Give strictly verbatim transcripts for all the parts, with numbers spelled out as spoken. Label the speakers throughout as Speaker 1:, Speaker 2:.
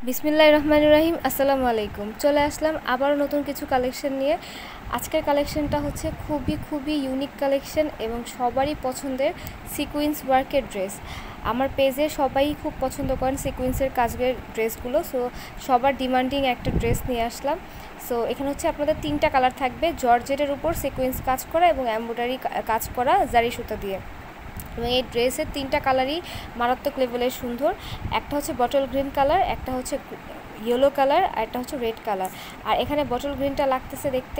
Speaker 1: বিসমিল্লাহির রহমানির রহিম। আসসালামু আলাইকুম। চলে আসলাম আবারও নতুন কিছু কালেকশন নিয়ে। আজকের কালেকশনটা হচ্ছে খুবই খুবই ইউনিক কালেকশন এবং সবারই পছন্দের সিকুয়েন্স ওয়ার্কের ড্রেস। আমার পেজে সবাই খুব পছন্দ করেন সিকুয়েন্সের কাজের ড্রেসগুলো, সো সবার ডিমান্ডিং একটা ড্রেস নিয়ে আসলাম। সো এখানে হচ্ছে আপনাদের তিনটা কালার থাকবে, জর্জেটের উপর সিকুয়েন্স কাজ করা এবং এমব্রয়ডারি কাজ করা জারি সুতা দিয়ে। এবং এই ড্রেসের তিনটা কালারই মারাত্মক লেভেলের সুন্দর। একটা হচ্ছে বটল গ্রিন কালার, একটা হচ্ছে ইয়েলো কালার, আর একটা হচ্ছে রেড কালার। আর এখানে বটল গ্রিনটা লাগতেছে দেখতে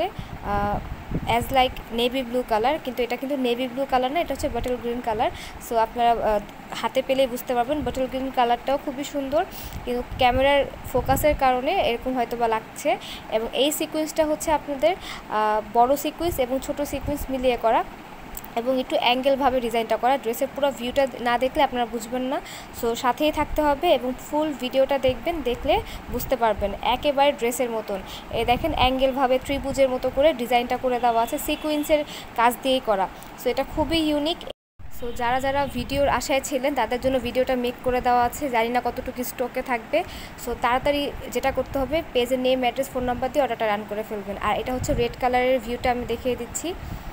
Speaker 1: as like navy blue colour, কিন্তু এটা কিন্তু নেভি ব্লু কালার না, এটা হচ্ছে বটল গ্রিন কালার। সো আপনারা হাতে পেলেই বুঝতে পারবেন বটল গ্রিন কালারটাও খুবই সুন্দর, কিন্তু ক্যামেরার ফোকাসের কারণে এরকম হয়তো বা লাগছে। এবং এই সিকুয়েন্সটা হচ্ছে আপনাদের বড় সিকুয়েন্স এবং ছোট সিকুয়েন্স মিলিয়ে করা এবং একটু অ্যাঙ্গেলভাবে ডিজাইনটা করা। ড্রেসের পুরো ভিউটা না দেখলে আপনারা বুঝবেন না, সো সাথেই থাকতে হবে এবং ফুল ভিডিওটা দেখবেন, দেখলে বুঝতে পারবেন একেবারে ড্রেসের মতন। এই দেখেন অ্যাঙ্গেলভাবে ত্রিভুজের মতো করে ডিজাইনটা করে দেওয়া আছে, সিকুয়েন্সের কাজ দিয়েই করা। সো এটা খুবই ইউনিক। সো যারা যারা ভিডিওর আশায় ছিলেন তাদের জন্য ভিডিওটা মেক করে দেওয়া আছে, জানি না কতটুকু স্টকে থাকবে। সো তাড়াতাড়ি যেটা করতে হবে, পেজের নেম, অ্যাড্রেস, ফোন নাম্বার দিয়ে অর্ডারটা রান করে ফেলবেন। আর এটা হচ্ছে রেড কালারের ভিউটা আমি দেখিয়ে দিচ্ছি।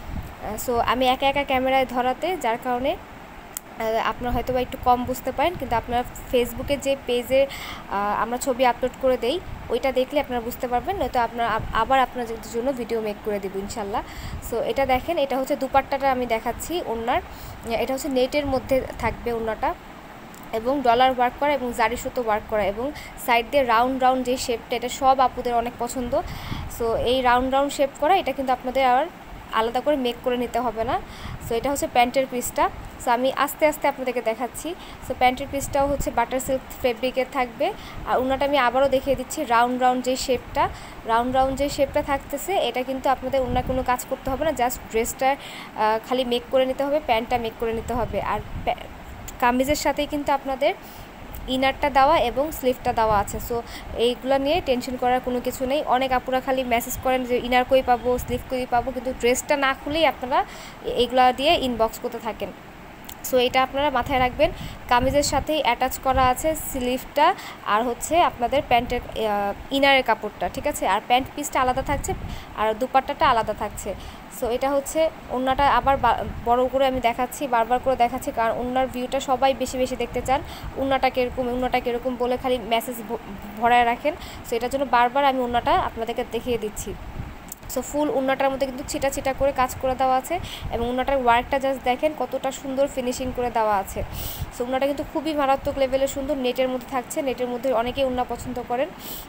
Speaker 1: সো আমি একা একা ক্যামেরায় ধরাতে, যার কারণে আপনারা হয়তো বা একটু কম বুঝতে পারেন, কিন্তু আপনারা ফেসবুকে যে পেজে আমরা ছবি আপলোড করে দেই ওইটা দেখলে আপনারা বুঝতে পারবেন, নয়তো আপনারা আবার আপনাদের জন্য ভিডিও মেক করে দেবো ইনশাল্লাহ। সো এটা দেখেন, এটা হচ্ছে দুপাট্টাটা আমি দেখাচ্ছি ওড়নার। এটা হচ্ছে নেটের মধ্যে থাকবে ওড়নাটা এবং ডলার ওয়ার্ক করা এবং জারি সুতো ওয়ার্ক করা এবং সাইড দিয়ে রাউন্ড রাউন্ড যে শেপটা, এটা সব আপুদের অনেক পছন্দ। সো এই রাউন্ড রাউন্ড শেপ করা, এটা কিন্তু আপনাদের আর আলাদা করে মেক করে নিতে হবে না। সো এটা হচ্ছে প্যান্টের পিসটা। সো আমি আস্তে আস্তে আপনাদেরকে দেখাচ্ছি। সো প্যান্টের পিসটাও হচ্ছে বাটার সিল্ক ফেব্রিকের থাকবে। আর ওনাটা আমি আবারও দেখিয়ে দিচ্ছি, রাউন্ড রাউন্ড যে শেপটা, রাউন্ড রাউন্ড যে শেপটা থাকতেছে, এটা কিন্তু আপনাদের অন্য কোনো কাজ করতে হবে না, জাস্ট ড্রেসটা খালি মেক করে নিতে হবে, প্যান্টটা মেক করে নিতে হবে। আর কামিজের সাথেই কিন্তু আপনাদের ইনারটা দেওয়া এবং স্লিভটা দেওয়া আছে। সো এইগুলো নিয়ে টেনশন করার কোনো কিছু নেই। অনেক আপুরা খালি মেসেজ করেন যে ইনার কই পাবো, স্লিভ কই পাবো, কিন্তু ড্রেসটা না খুলেই আপনারা এইগুলা দিয়ে ইনবক্স করতে থাকেন। সো এটা আপনারা মাথায় রাখবেন, কামিজের সাথেই অ্যাটাচ করা আছে স্লিভটা আর হচ্ছে আপনাদের প্যান্টের ইনারের কাপড়টা, ঠিক আছে। আর প্যান্ট পিসটা আলাদা থাকছে আর দুপাট্টাটা আলাদা থাকছে। সো এটা হচ্ছে ওড়নাটা আবার বড় করে আমি দেখাচ্ছি, বারবার করে দেখাচ্ছি, কারণ ওড়নার ভিউটা সবাই বেশি বেশি দেখতে চান। ওড়নাটা কীরকম, ওড়নাটা কীরকম বলে খালি মেসেজ ভরায় রাখেন। সো এটার জন্য বারবার আমি ওড়নাটা আপনাদেরকে দেখিয়ে দিচ্ছি। সো ফুল ওড়নাটার মধ্যে কিন্তু ছিটা ছিটা করে কাজ করে দেওয়া আছে এবং ওড়নাটার ওয়ার্কটা জাস্ট দেখেন কতটা সুন্দর ফিনিশিং করে দেওয়া আছে। সো ওড়নাটা কিন্তু খুবই মারাত্মক লেভেলের সুন্দর, নেটের মধ্যে থাকছে। নেটের মধ্যে অনেকেই ওড়না পছন্দ করেন।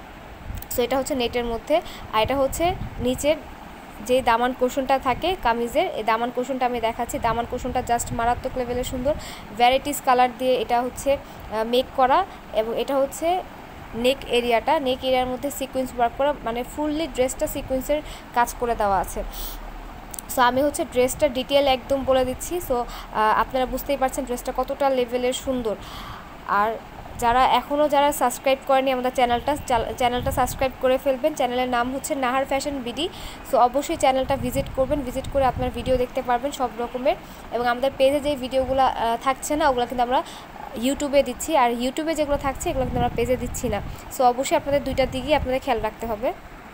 Speaker 1: সো এটা হচ্ছে নেটের মধ্যে। আর এটা হচ্ছে নিচের যে দামান কোশনটা থাকে কামিজের, এই দামান কোশনটা আমি দেখাচ্ছি। দামান কোশনটা জাস্ট মারাত্মক লেভেলের সুন্দর, ভ্যারাইটিস কালার দিয়ে এটা হচ্ছে মেক করা এবং এটা হচ্ছে নেক এরিয়াটা, নেক এরিয়ার মধ্যে সিকুয়েন্স ওয়ার্ক করা, মানে ফুললি ড্রেসটা সিকুয়েন্সের কাজ করে দেওয়া আছে। সো আমি হচ্ছে ড্রেসটা ডিটেল একদম বলে দিচ্ছি। সো আপনারা বুঝতেই পারছেন ড্রেসটা কতটা লেভেলের সুন্দর। আর যারা এখনও যারা সাবস্ক্রাইব করেনি আমাদের চ্যানেলটা, চ্যানেলটা সাবস্ক্রাইব করে ফেলবেন। চ্যানেলের নাম হচ্ছে নাহার ফ্যাশন বিডি। সো অবশ্যই চ্যানেলটা ভিজিট করবেন, ভিজিট করে আপনার ভিডিও দেখতে পারবেন সব রকমের। এবং আমাদের পেজে যে ভিডিওগুলো থাকছে না ওগুলো কিন্তু আমরা ইউটিউবে দিচ্ছি, আর ইউটিউবে যেগুলো থাকছে এগুলো কিন্তু আমরা পেজে দিচ্ছি না। সো অবশ্যই আপনাদের দুইটার দিকেই আপনাদের খেয়াল রাখতে হবে।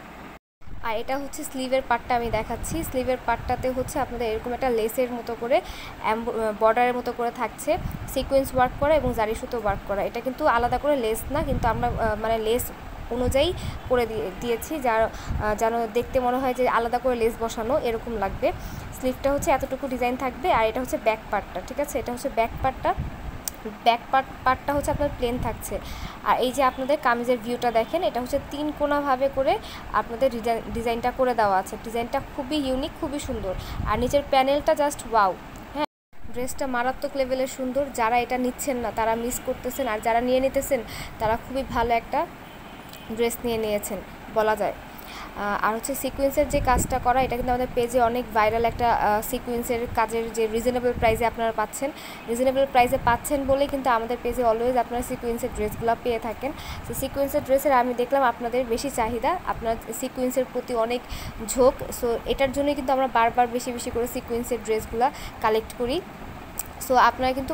Speaker 1: আর এটা হচ্ছে স্লিভের পার্টটা আমি দেখাচ্ছি। স্লিভের পার্টটাতে হচ্ছে আপনাদের এরকম একটা লেসের মতো করে বর্ডারের মতো করে থাকছে, সিকোয়েন্স ওয়ার্ক করা এবং জারি সুতো ওয়ার্ক করা। এটা কিন্তু আলাদা করে লেস না, কিন্তু আমরা মানে লেস অনুযায়ী করে দিয়েছি, যার যেন দেখতে মনে হয় যে আলাদা করে লেস বসানো এরকম লাগবে। স্লিভটা হচ্ছে এতটুকু ডিজাইন থাকবে। আর এটা হচ্ছে ব্যাক পার্টটা, ঠিক আছে। এটা হচ্ছে ব্যাক পার্টটা, ব্যাক পার্ট পার্টটা হচ্ছে আপনার প্লেন থাকছে। আর এই যে আপনাদের কামিজের ভিউটা দেখেন, এটা হচ্ছে তিন কোণাভাবে করে আপনাদের ডিজাইন ডিজাইনটা করে দেওয়া আছে। ডিজাইনটা খুবই ইউনিক, খুবই সুন্দর। আর নিচের প্যানেলটা জাস্ট ওয়াও। হ্যাঁ, ড্রেসটা মারাত্মক লেভেলের সুন্দর। যারা এটা নিচ্ছেন না তারা মিস করতেছেন, আর যারা নিয়ে নিতেছেন তারা খুবই ভালো একটা ড্রেস নিয়ে নিয়েছেন বলা যায়। আর হচ্ছে সিকুয়েন্সের যে কাজটা করা, এটা কিন্তু আমাদের পেজে অনেক ভাইরাল একটা সিকুয়েন্সের কাজের যে রিজনেবল প্রাইসে আপনারা পাচ্ছেন। রিজনেবল প্রাইসে পাচ্ছেন বলে কিন্তু আমাদের পেজে অলওয়েজ আপনারা সিকুয়েন্সের ড্রেসগুলো পেয়ে থাকেন। তো সিকুয়েন্সের ড্রেসের আমি দেখলাম আপনাদের বেশি চাহিদা, আপনার সিকুয়েন্সের প্রতি অনেক ঝোঁক। সো এটার জন্যই কিন্তু আমরা বারবার বেশি বেশি করে সিকুয়েন্সের ড্রেসগুলো কালেক্ট করি। সো আপনারা কিন্তু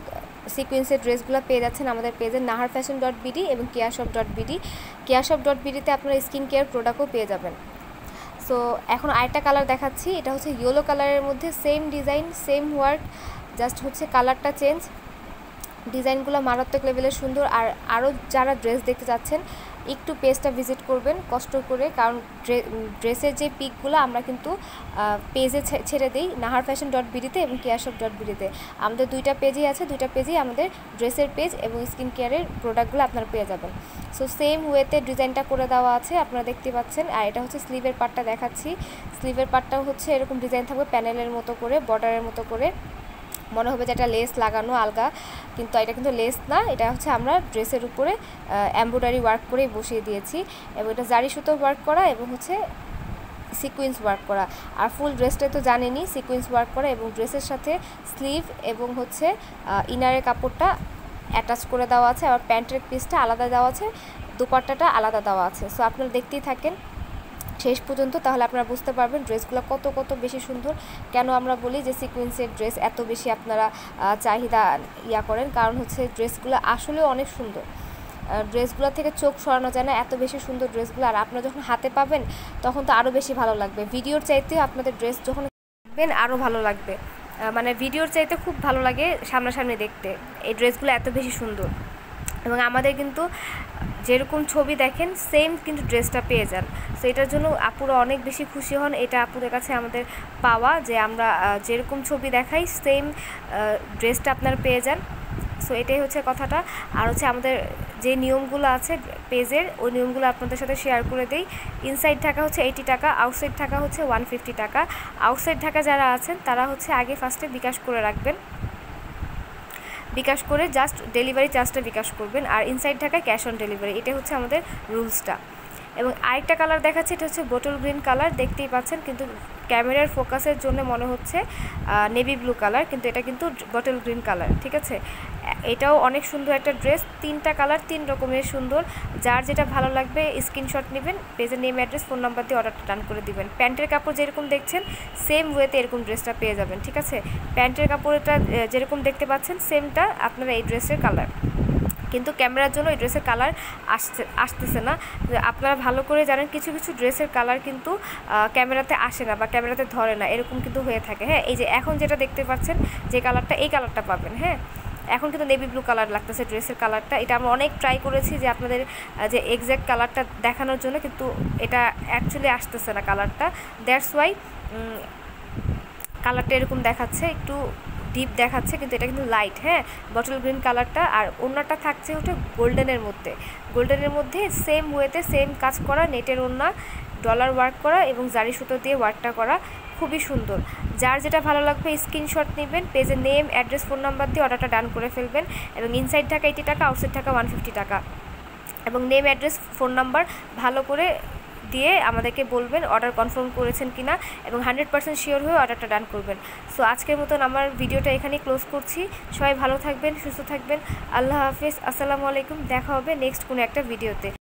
Speaker 1: সিকোয়েন্সের ড্রেসগুলো পেয়ে যাচ্ছেন আমাদের পেজে নাহার ফ্যাশন ডট বিডি এবং care shop dot BD. Care shop dot বিডিতে আপনারা স্কিন কেয়ার প্রোডাক্টও পেয়ে যাবেন। সো এখন আরেকটা কালার দেখাচ্ছি, এটা হচ্ছে ইয়েলো কালারের মধ্যে same design same work, just হচ্ছে কালারটা চেঞ্জ। ডিজাইনগুলো মারাত্মক লেভেলের সুন্দর। আর আরও যারা ড্রেস দেখতে চাচ্ছেন একটু পেজটা ভিজিট করবেন কষ্ট করে, কারণ ড্রেসের যে পিকগুলো আমরা কিন্তু পেজে ছেড়ে দিই নাহার ফ্যাশন ডট বিডিতে এবং কেয়ার শপ ডট বিডিতে। আমাদের দুইটা পেজই আছে, দুইটা পেজেই আমাদের ড্রেসের পেজ এবং স্কিন কেয়ারের প্রোডাক্টগুলো আপনারা পেয়ে যাবেন। সো সেম ওয়েতে ডিজাইনটা করে দেওয়া আছে, আপনারা দেখতে পাচ্ছেন। আর এটা হচ্ছে স্লিভের পার্টটা দেখাচ্ছি। স্লিভের পার্টটাও হচ্ছে এরকম ডিজাইন থাকবে প্যানেলের মতো করে, বর্ডারের মতো করে, মনে হবে যে এটা লেস লাগানো আলগা, কিন্তু এটা কিন্তু লেস না, এটা হচ্ছে আমরা ড্রেসের উপরে এমব্রয়ডারি ওয়ার্ক করে বসিয়ে দিয়েছি এবং এটা জারি সুতো ওয়ার্ক করা এবং হচ্ছে সিকোয়েন্স ওয়ার্ক করা। আর ফুল ড্রেসটা তো জানেনই সিকোয়েন্স ওয়ার্ক করা, এবং ড্রেসের সাথে স্লিভ এবং হচ্ছে ইনারের কাপড়টা অ্যাটাচ করে দেওয়া আছে, আর প্যান্টের পিসটা আলাদা দেওয়া আছে, দুপাট্টাটা আলাদা দেওয়া আছে। সো আপনারা দেখতেই থাকেন শেষ পর্যন্ত, তাহলে আপনারা বুঝতে পারবেন ড্রেসগুলো কত কত বেশি সুন্দর। কেন আমরা বলি যে সিকোয়েন্সের ড্রেস এত বেশি আপনারা চাহিদা ইয়া করেন, কারণ হচ্ছে ড্রেসগুলো আসলেও অনেক সুন্দর। ড্রেসগুলো থেকে চোখ সরানো যায় না, এত বেশি সুন্দর ড্রেসগুলো। আর আপনারা যখন হাতে পাবেন তখন তো আরও বেশি ভালো লাগবে, ভিডিওর চাইতেও আপনাদের ড্রেস যখন দেখবেন আরও ভালো লাগবে, মানে ভিডিওর চাইতে খুব ভালো লাগে সামনাসামনি দেখতে। এই ড্রেসগুলো এত বেশি সুন্দর এবং আমাদের কিন্তু যেরকম ছবি দেখেন সেম কিন্তু ড্রেসটা পেয়ে যান। সো এটার জন্য আপুরা অনেক বেশি খুশি হন, এটা আপুদের কাছে আমাদের পাওয়া যে আমরা যেরকম ছবি দেখাই সেম ড্রেসটা আপনারা পেয়ে যান। সো এটাই হচ্ছে কথাটা। আর হচ্ছে আমাদের যে নিয়মগুলো আছে পেজের, ওই নিয়মগুলো আপনাদের সাথে শেয়ার করে দেই। ইনসাইড ঢাকা হচ্ছে এইটি টাকা, আউটসাইড ঢাকা হচ্ছে ওয়ান ফিফটি টাকা। আউটসাইড ঢাকা যারা আছেন তারা হচ্ছে আগে ফার্স্টে বিকাশ করে রাখবেন, বিকাশ করে জাস্ট ডেলিভারি চার্জটা বিকাশ করবেন। আর ইনসাইড ঢাকায় ক্যাশ অন ডেলিভারি, এটা হচ্ছে আমাদের রুলসটা। এবং আরেকটা কালার দেখাচ্ছি, এটা হচ্ছে বোটল গ্রিন কালার, দেখতেই পাচ্ছেন, কিন্তু ক্যামেরার ফোকাসের জন্য মনে হচ্ছে নেভি ব্লু কালার, কিন্তু এটা কিন্তু বোটল গ্রিন কালার, ঠিক আছে। এটাও অনেক সুন্দর একটা ড্রেস, তিনটা কালার তিন রকমের সুন্দর। যার যেটা ভালো লাগবে স্ক্রিনশট নেবেন, পেজের নেম অ্যাড্রেস ফোন নাম্বার দিয়ে অর্ডারটা ডান করে দিবেন। প্যান্টের কাপড় যেরকম দেখছেন সেম ওয়েতে এরকম ড্রেসটা পেয়ে যাবেন, ঠিক আছে। প্যান্টের কাপড়টা যেরকম দেখতে পাচ্ছেন সেমটা আপনারা এই ড্রেসের কালার, কিন্তু ক্যামেরার জন্য এই ড্রেসের কালার আসছে আসতেছে না। আপনারা ভালো করে জানেন কিছু কিছু ড্রেসের কালার কিন্তু ক্যামেরাতে আসে না বা ক্যামেরাতে ধরে না, এরকম কিন্তু হয়ে থাকে। হ্যাঁ, এই যে এখন যেটা দেখতে পাচ্ছেন যে কালারটা, এই কালারটা পাবেন। হ্যাঁ, এখন কিন্তু নেভি ব্লু কালার লাগতেছে ড্রেসের কালারটা। এটা আমরা অনেক ট্রাই করেছি যে আপনাদের যে এক্স্যাক্ট কালারটা দেখানোর জন্য, কিন্তু এটা অ্যাকচুয়ালি আসতেছে না কালারটা। দ্যাটস ওয়াই কালারটা এরকম দেখাচ্ছে, একটু ডিপ দেখাচ্ছে, কিন্তু এটা কিন্তু লাইট। হ্যাঁ, বটল গ্রিন কালারটা। আর ওড়নাটা থাকছে হচ্ছে গোল্ডেনের মধ্যে, গোল্ডেনের মধ্যে সেম ওয়েতে সেম কাজ করা, নেটের ওড়না, ডলার ওয়ার্ক করা এবং জারি সুতো দিয়ে ওয়ার্কটা করা, খুবই সুন্দর। যার যেটা ভালো লাগবে স্ক্রিনশট নেবেন, পেজের নেম অ্যাড্রেস ফোন নাম্বার দিয়ে অর্ডারটা ডান করে ফেলবেন। এবং ইনসাইড টাকা এইটি টাকা, আউটসাইড টাকা ওয়ান ফিফটি টাকা। এবং নেম অ্যাড্রেস ফোন নাম্বার ভালো করে দিয়ে আমাদেরকে বলবেন অর্ডার কনফার্ম করেছেন কিনা, এবং হান্ড্রেড পার্সেন্ট শিওর হয়ে অর্ডারটা ডান করবেন। সো আজকের মতন আমার ভিডিওটা এখানেই ক্লোজ করছি। সবাই ভালো থাকবেন, সুস্থ থাকবেন। আল্লাহ হাফেজ, আসসালামু আলাইকুম। দেখা হবে নেক্সট কোনো একটা ভিডিওতে।